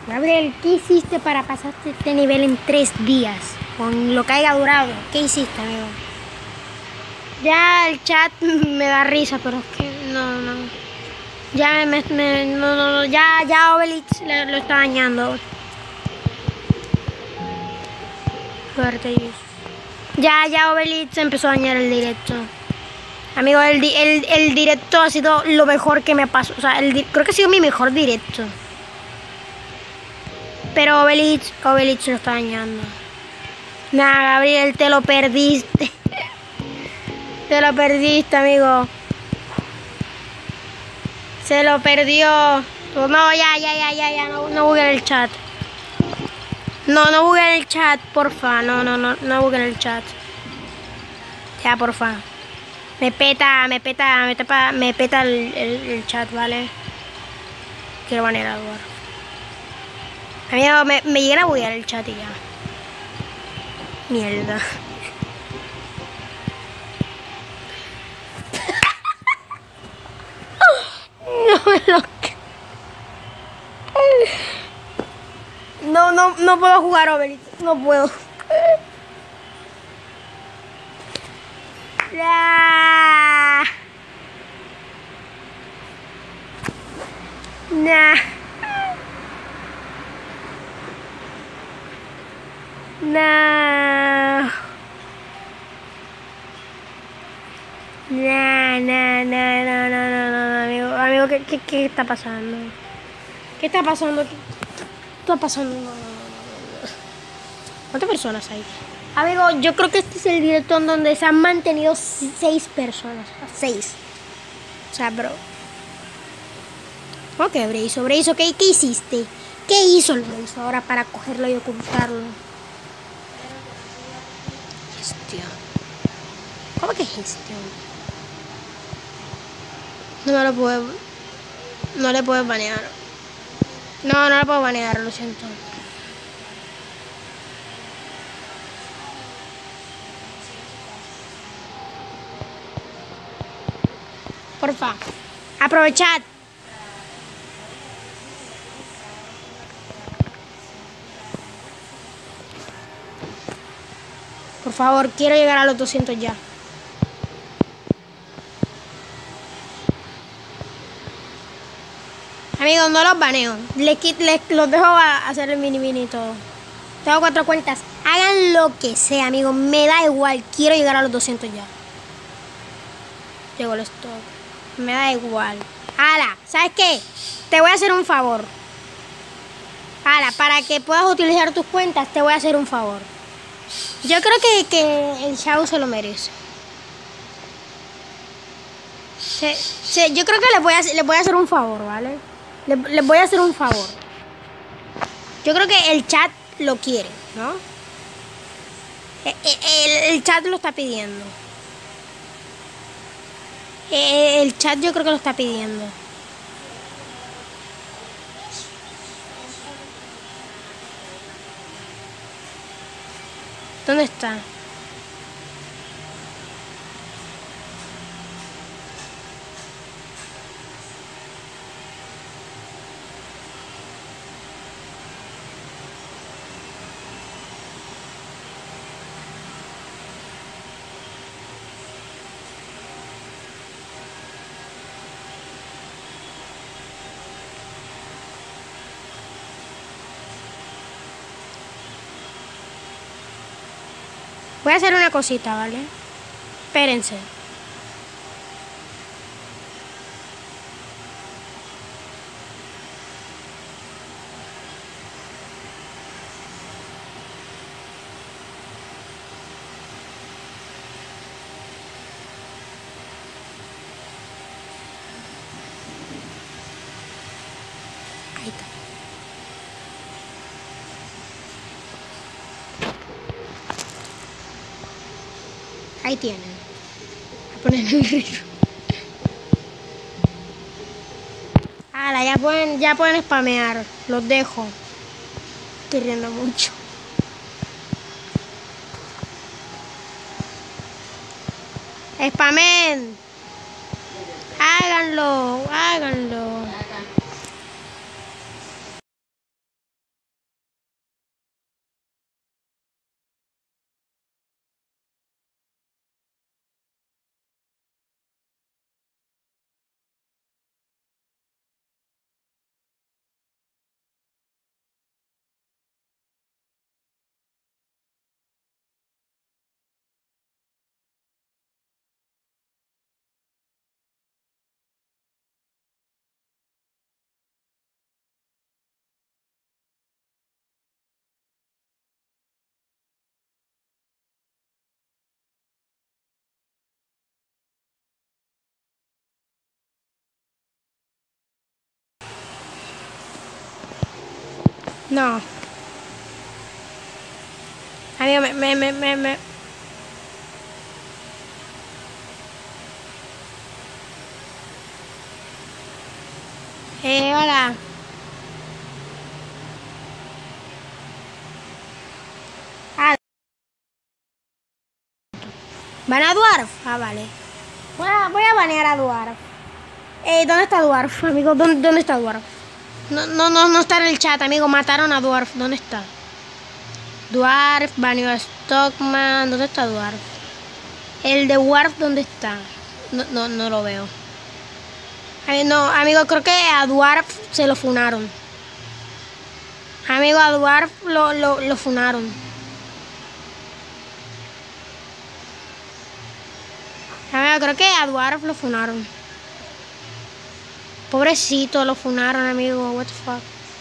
Gabriel, ¿qué hiciste para pasarte este nivel en 3 días? Con lo que haya durado. ¿Qué hiciste, amigo? Ya el chat me da risa, pero es que no. Ya no, ya Obelix lo está dañando. Fuerte. Ya Obelix empezó a dañar el directo. Amigo, el directo ha sido lo mejor que me pasó. O sea, creo que ha sido mi mejor directo. Pero Obelix lo está dañando. Nah, Gabriel, te lo perdiste. Te lo perdiste, amigo. Se lo perdió. No, ya. No busquen el chat. No busquen el chat, porfa. No busquen el chat. Ya, porfa. Me peta el chat, ¿vale? Quiero banear a Eduardo. Amigo, me llegan a buguear el chat y ya. Mierda. No puedo jugar Obelix. No puedo. Nah. No, amigo, ¿qué está pasando? ¿Qué está pasando? ¿Qué está pasando? No. ¿Cuántas personas hay? Amigo, yo creo que este es el directo en donde se han mantenido 6 personas. 6. O sea, bro. Ok, Breizo, ¿qué hiciste? ¿Qué hizo el Breizo ahora para cogerlo y ocultarlo? Gestión. ¿Cómo que gestión? No le puedo banear. No le puedo banear, lo siento. Porfa, aprovechad. Por favor, quiero llegar a los 200 ya. Amigos, no los baneo. Los dejo a hacer el mini y todo. Tengo 4 cuentas. Hagan lo que sea, amigos. Me da igual. Quiero llegar a los 200 ya. Llegó el stock. Me da igual. Ala, ¿sabes qué? Te voy a hacer un favor. Ala, para que puedas utilizar tus cuentas, te voy a hacer un favor. Yo creo que el Shadow se lo merece. Yo creo que le voy a hacer un favor, ¿vale? Les voy a hacer un favor. Yo creo que el chat lo quiere, ¿no? El chat lo está pidiendo. El chat yo creo que lo está pidiendo. ¿Dónde está? Voy a hacer una cosita, ¿vale? Espérense. Ahí está. Ahí tienen. A poner el río. Ala, ya pueden spamear. Los dejo. Estoy riendo mucho. Spamen. Háganlo. No. Amigo, hola. Ah, ¿van a Dwarf? Ah, vale. Voy a banear a Dwarf. ¿Dónde está Dwarf, amigo? ¿Dónde está Dwarf? No está en el chat, amigo. Mataron a Dwarf. ¿Dónde está? Dwarf, baneó a Stockman. ¿Dónde está Dwarf? El de Dwarf, ¿dónde está? No lo veo. No, amigo, creo que a Dwarf se lo funaron. Amigo, a Dwarf lo funaron. Amigo, creo que a Dwarf lo funaron. Pobrecito, lo funaron, amigo. What the fuck.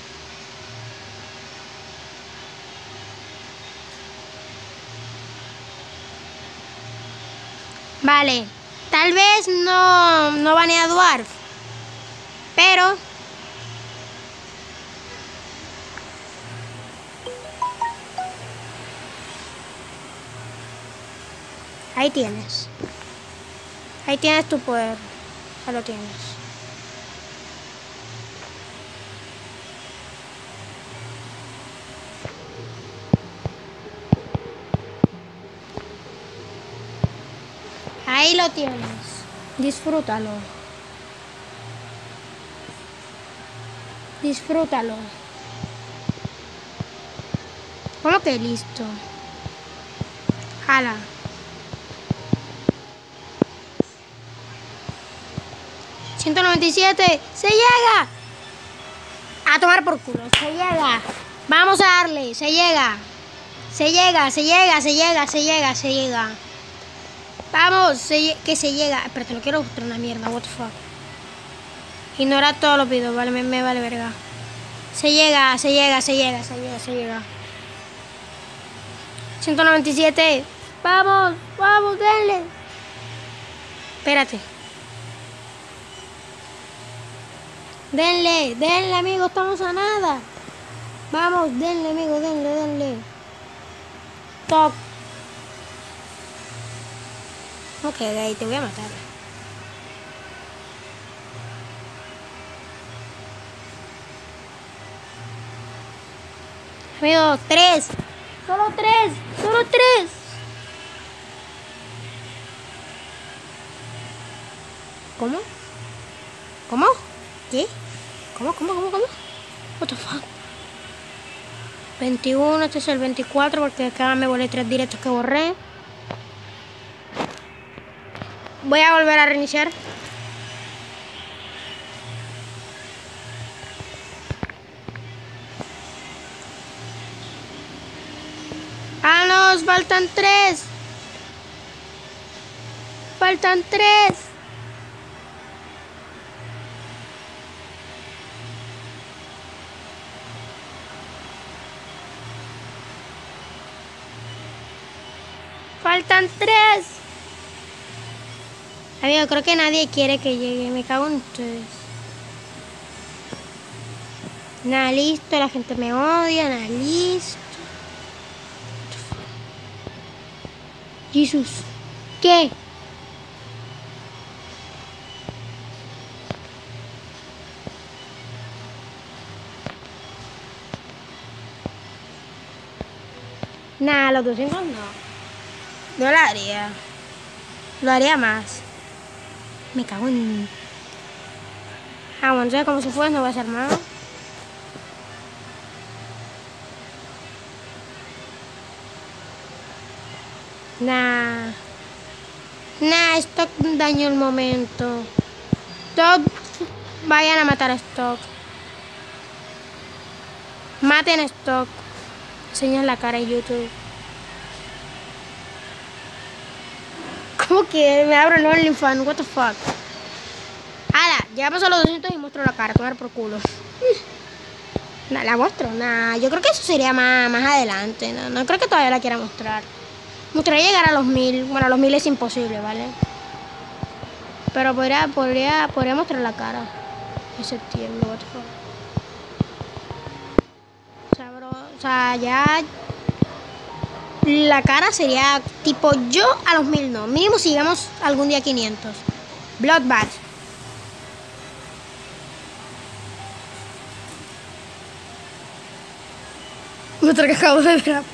Vale. Tal vez no banee a Dwarf. Pero ahí tienes. Ahí tienes tu poder. Ahí lo tienes. Ahí lo tienes. Disfrútalo. Disfrútalo. ¿Cómo que listo? Jala. ¡197! ¡Se llega! A tomar por culo. Se llega. Vamos a darle. Se llega. Se llega. Vamos. Que se llega. Espérate, no quiero mostrar una mierda. What the fuck. Ignora todos los videos. Vale, me vale verga. Se llega. 197. Vamos, denle. Espérate. Denle, amigo, estamos a nada. Vamos, denle, amigo, denle. Top. Ok, gay, te voy a matar. Amigo, 3. Solo 3. ¿Cómo? ¿Qué? ¿Cómo? What the fuck? 21, este es el 24 porque acá me volé 3 directos que borré. Voy a volver a reiniciar. ¡Ah, no! ¡Faltan 3! ¡Faltan 3! ¡Faltan 3! Amigo, creo que nadie quiere que llegue. Me cago en ustedes. Nada, listo. La gente me odia. Nada, listo. Jesús. ¿Qué? Nada, los 200 no. No lo haría. Lo haría más. Me cago en... Ah, bueno, entonces como se fue no voy a hacer nada. Nah, Stock dañó el momento. Stock, vayan a matar a Stock. Maten a Stock. Enseñan la cara en YouTube. ¿Cómo que me abro el OnlyFans? What the fuck. Ahora, llegamos a los 200 y muestro la cara, tomar por culo. Nah, la muestro, nah. Yo creo que eso sería más adelante. No creo que todavía la quiera mostrar. Me gustaría llegar a los 1000. Bueno, a los 1000 es imposible, ¿vale? Pero podría mostrar la cara. En septiembre, what the fuck. O sea, sea, ya la cara sería tipo yo a los 1000 no. Mínimo si llegamos algún día a 500. Bloodbath. Otro que acabo de ver.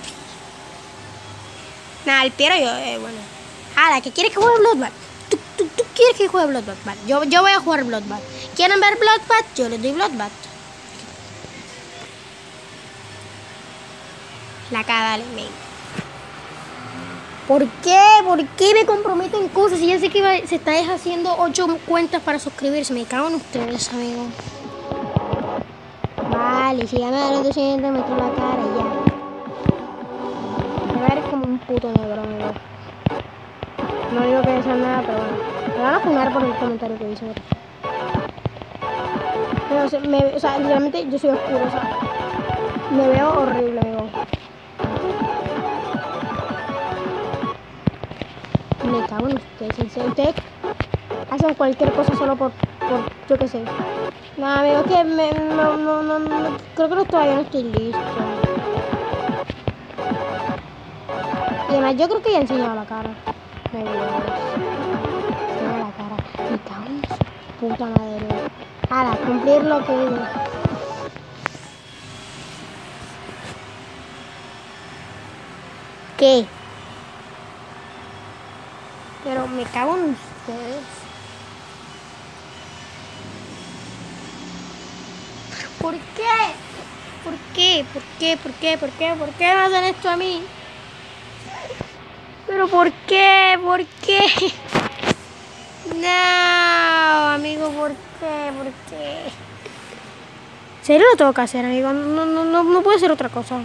Nada, el Piero yo, bueno. Ala, ¿qué quieres que juegue Bloodbath? ¿Tú quieres que juegue Bloodbath? Vale, yo voy a jugar Bloodbath. ¿Quieren ver Bloodbath? Yo les doy Bloodbath. La cara, dale, men. ¿Por qué? ¿Por qué me comprometo en cosas? Si ya sé que se está haciendo 8 cuentas para suscribirse. Me cago en ustedes, amigos. Vale, si ya me da los 200, meto la cara y ya. Me va a ver como un puto negro, amigo. No digo que sea nada, pero bueno. Me van a funar por el comentario que hice. Pero, o sea, literalmente yo soy oscuro, o sea, me veo horrible, amigo. Me cago en ustedes, en serio. Ustedes hacen cualquier cosa solo por yo qué sé. Nada, amigo, que no, creo que todavía no estoy listo. Y además, yo creo que ya he enseñado la cara. Me veo. Enseñado la cara. Me cago en su puta madre. Ala, cumplir lo que digo. ¿Qué? Pero me cago en ustedes. ¿Por qué? ¿Por qué? ¿Por qué? ¿Por qué? ¿Por qué? ¿Por qué me hacen esto a mí? ¿Pero por qué? ¿Por qué? No, amigo, ¿por qué? ¿Por qué? ¿En serio lo tengo que hacer, amigo? No puede ser otra cosa.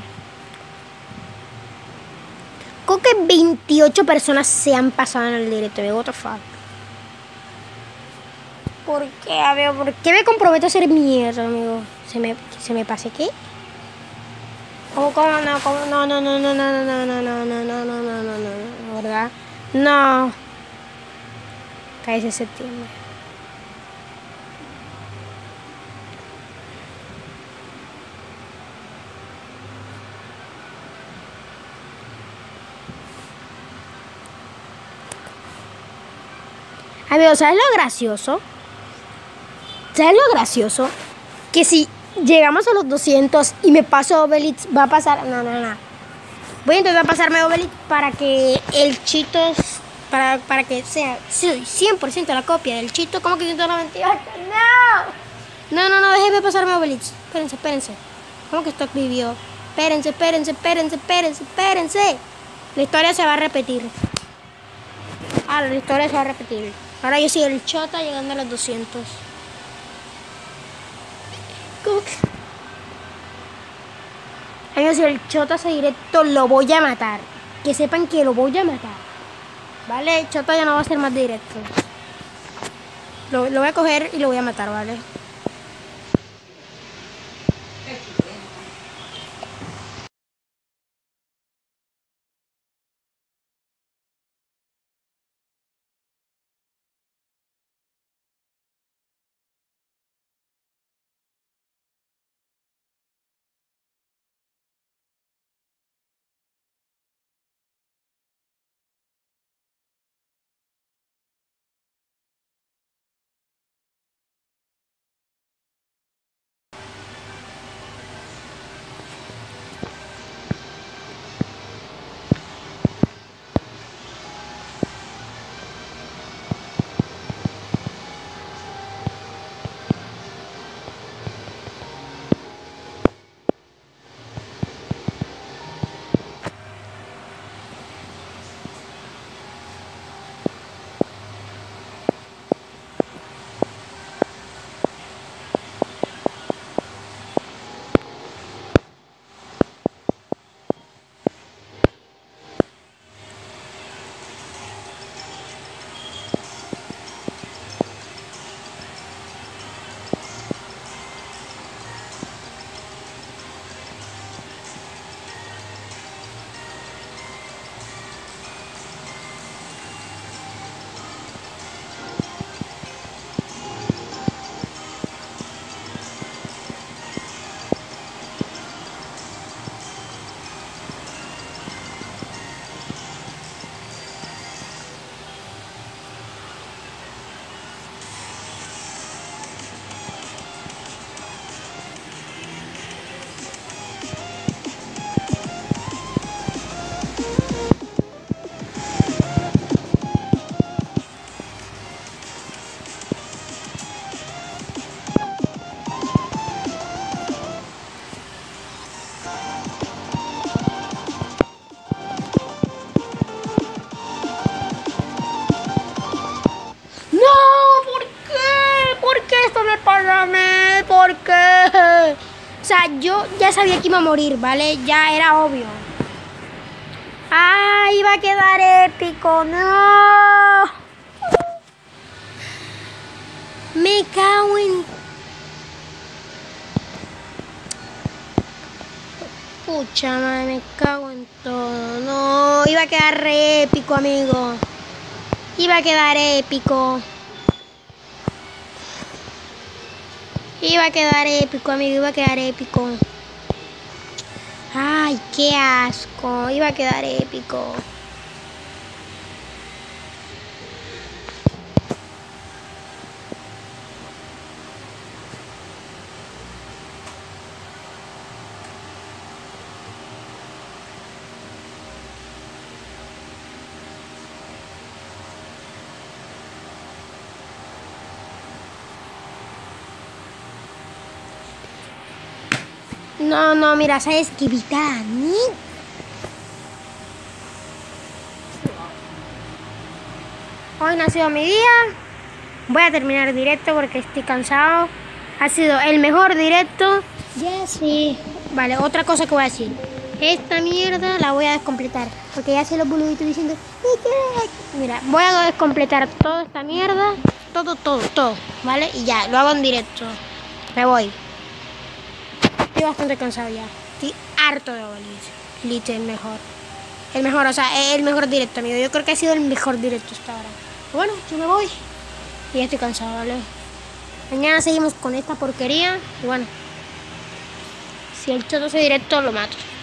Creo que 28 personas se han pasado en el directo, amigo. What the fuck. ¿Por qué, amigo? ¿Por qué me comprometo a hacer mierda, amigo? ¿Se me pase qué? ¿Cómo no? ¿Cómo? No, ¿verdad? No. Cállese septiembre. Amigo, ¿sabes lo gracioso? ¿Sabes lo gracioso? Que si llegamos a los 200 y me paso Obelix, va a pasar... No. Voy a intentar pasarme Obelix para que el Cheetos... Para que sea 100% la copia del Cheetos. ¿Cómo que 198? No, déjeme pasarme Obelix. Espérense. ¿Cómo que Stock vivió? Espérense. La historia se va a repetir. La historia se va a repetir. Ahora yo soy el Chota llegando a los 200. ¿Cómo que? Ay, si el Chota hace directo, lo voy a matar. Que sepan que lo voy a matar. Vale, el Chota ya no va a ser más directo. Lo voy a coger y lo voy a matar, ¿vale? sea, yo ya sabía que iba a morir, ¿vale? Ya era obvio. ¡Ah! Iba a quedar épico. ¡No! Me cago en... Pucha madre, me cago en todo. No, iba a quedar re épico, amigo. Iba a quedar épico. Iba a quedar épico, amigo. Iba a quedar épico. Ay, qué asco. Iba a quedar épico. No, no, mira, ¿sabes qué? Evita a mí. Hoy no ha sido mi día. Voy a terminar el directo porque estoy cansado. Ha sido el mejor directo. Ya sí. Vale, otra cosa que voy a decir. Esta mierda la voy a descompletar. Porque ya sé los boluditos diciendo... Mira, voy a descompletar toda esta mierda. Todo. ¿Vale? Y ya, lo hago en directo. Me voy. Estoy bastante cansado ya. Estoy harto de bolis. Lich, el mejor. El mejor, o sea, el mejor directo, amigo. Yo creo que ha sido el mejor directo hasta ahora. Bueno, yo me voy. Y ya estoy cansado, ¿vale? Mañana seguimos con esta porquería. Y bueno, si el choto se directo, lo mato.